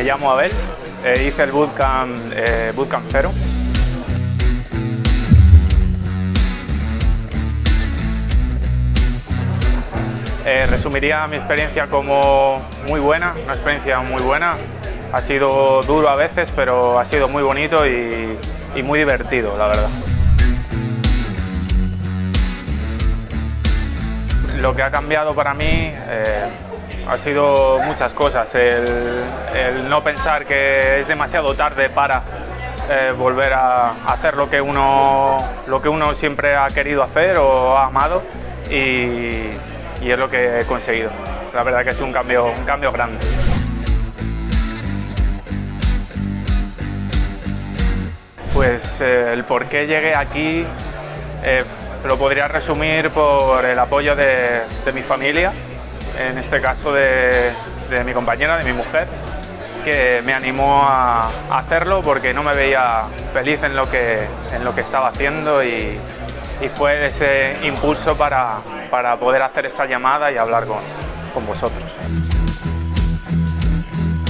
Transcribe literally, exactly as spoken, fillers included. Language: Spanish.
me llamo Abel, eh, hice el Bootcamp, eh, Bootcamp Cero. Eh, resumiría mi experiencia como muy buena, una experiencia muy buena. Ha sido duro a veces, pero ha sido muy bonito y, y muy divertido, la verdad. Lo que ha cambiado para mí eh, ha sido muchas cosas. El, el no pensar que es demasiado tarde para eh, volver a hacer lo que, uno, lo que uno siempre ha querido hacer o ha amado. Y, y es lo que he conseguido. La verdad que es un cambio, un cambio grande. Pues eh, el por qué llegué aquí eh, lo podría resumir por el apoyo de, de mi familia, en este caso de, de mi compañera, de mi mujer, que me animó a, a hacerlo porque no me veía feliz en lo que, en lo que estaba haciendo y, y fue ese impulso para, para poder hacer esa llamada y hablar con, con vosotros.